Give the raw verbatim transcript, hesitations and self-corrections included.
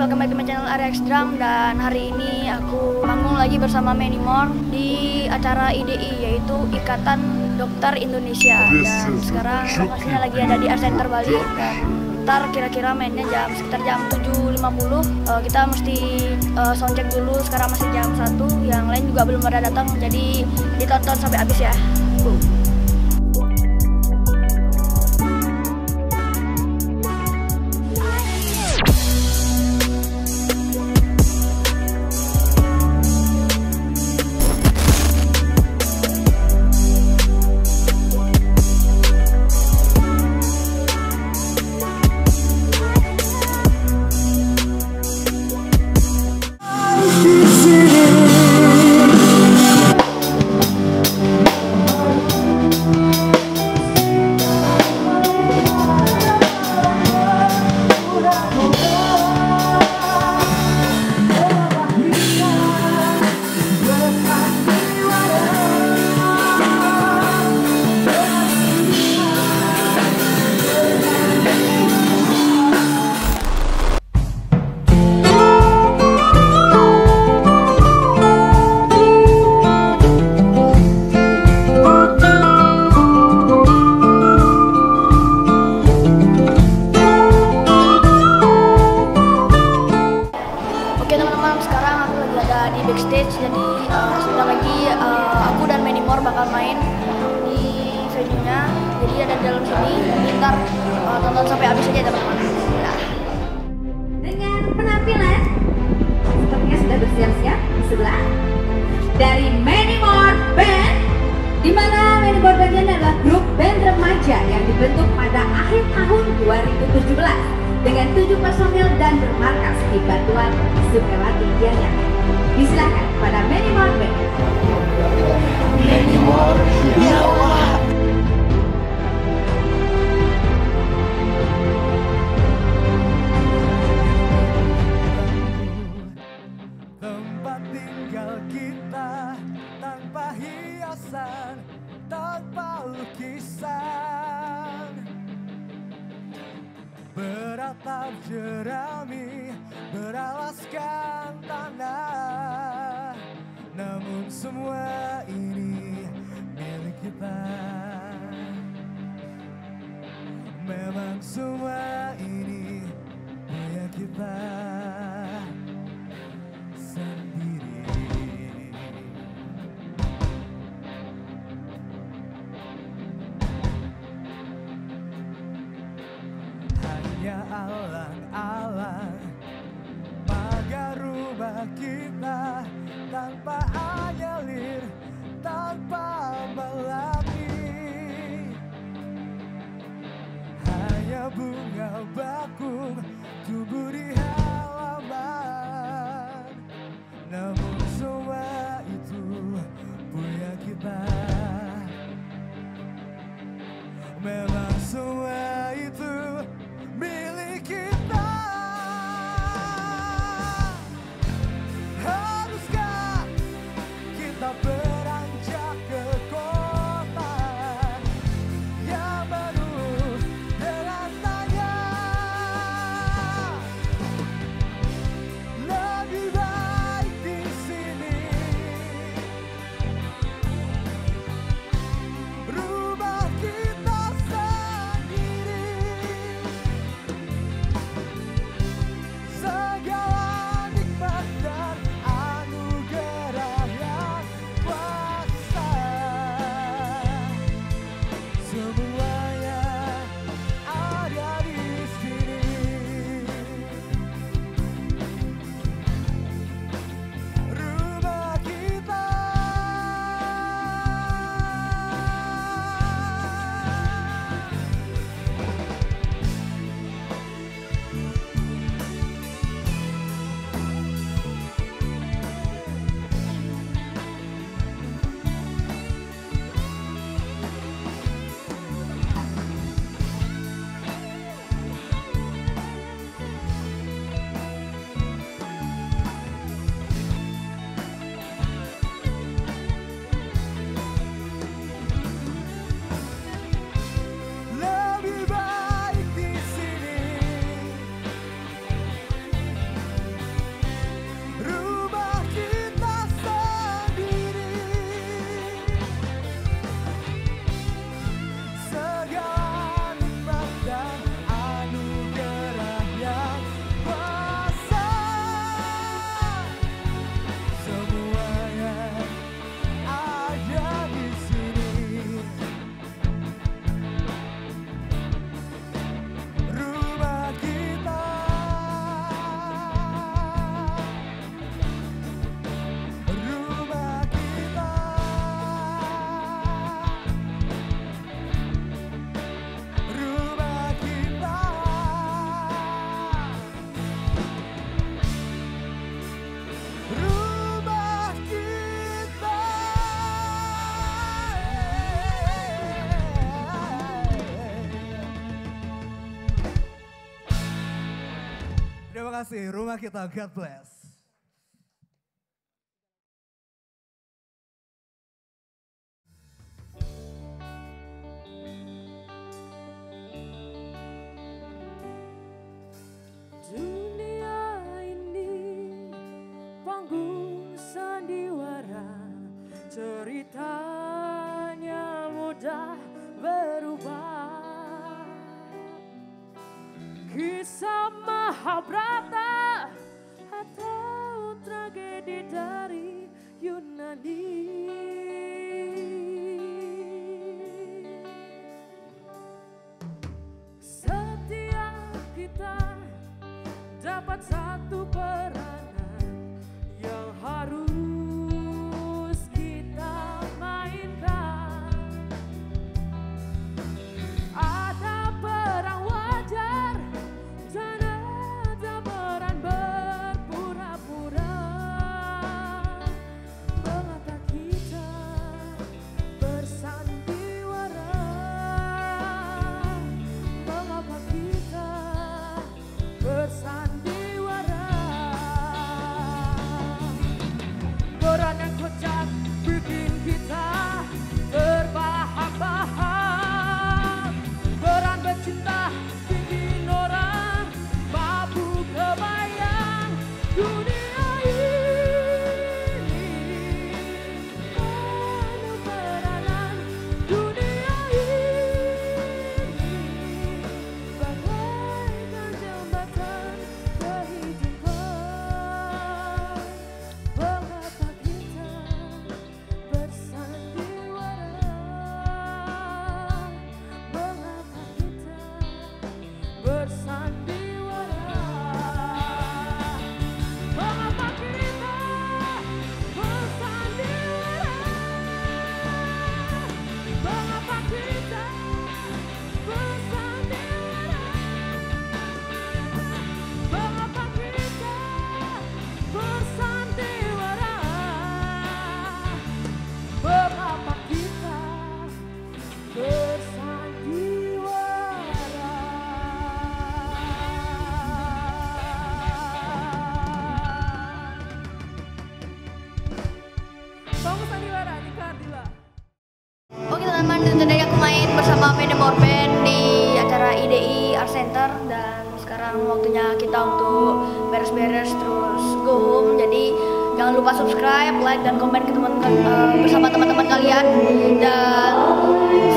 welcome back to my channel Arya X Drum. Dan hari ini aku manggung lagi bersama Many More di acara I D I, yaitu Ikatan Dokter Indonesia. Dan sekarang lokasinya lagi ada di Art Center Bali. Dan ntar kira-kira mainnya jam sekitar jam tujuh lima puluh. uh, Kita mesti uh, soundcheck dulu, sekarang masih jam satu. Yang lain juga belum pada datang, jadi ditonton sampai habis ya. uh. Di backstage, jadi uh, sebentar lagi uh, aku dan Many More bakal main di venue-nya, jadi ada di dalam sini. Ntar uh, tonton sampai habis aja teman-teman. Nah. Dengan penampilan sepertinya sudah bersiap-siap di sebelah dari Many More Band, di mana Many More Band ini adalah grup band remaja yang dibentuk pada akhir tahun dua ribu tujuh belas dengan tujuh personil dan bermarkas di Batuan, Sukawati, Gianyar. Disilakan pada Many More Band. Many More, ya Allah. Tempat tinggal kita tanpa hiasan, tanpa lukisan, beratap jerami, beralaskan tanah. Namun semua ini milik kita. Memang semua ini punya kita sendiri. Hanya alang-alang pagar rumah kita, tanpa anyelir, tanpa melati. Hanya bunga bakung tumbuh di halaman. Namun semua itu punya kita. Memang semua itu milik kita. Haruskah kita beranjak ke kota yang baru dengan tanya? Lebih baik di sini. kasih rumah kita, God bless. Dunia ini panggung sandiwara, ceritanya mudah berubah. Kisah Mahabharata atau tragedi dari Yunani. Setiap kita dapat satu peranan yang harus kita mainkan. Ada peran wajar dan ada peran berpura-pura. Mengapa kita bersandiwara? Mengapa kita bersandiwara? Peran yang kocak bikin kita terbahak-bahak. Peran bercinta bikin orang mabuk kebayang. Dunia ini penuh peranan. Dunia ini bagaikan jembatan kehidupan. Mengapa kita bersandiwara? Mengapa kita bersandiwara? Mengapa kita bersandiwara? Mengapa kita bersandiwara? Mengapa kita bersandiwara? Mengapa kita bersandiwara? Bangun sandiwara, Nika Ardila. Oke teman-teman, itu tadi aku main bersama Menimor Band di acara I D I Art Center. Dan sekarang waktunya kita untuk beres-beres terus go home. Jadi jangan lupa subscribe, like, dan komen ke teman-teman eh, bersama teman-teman kalian. Dan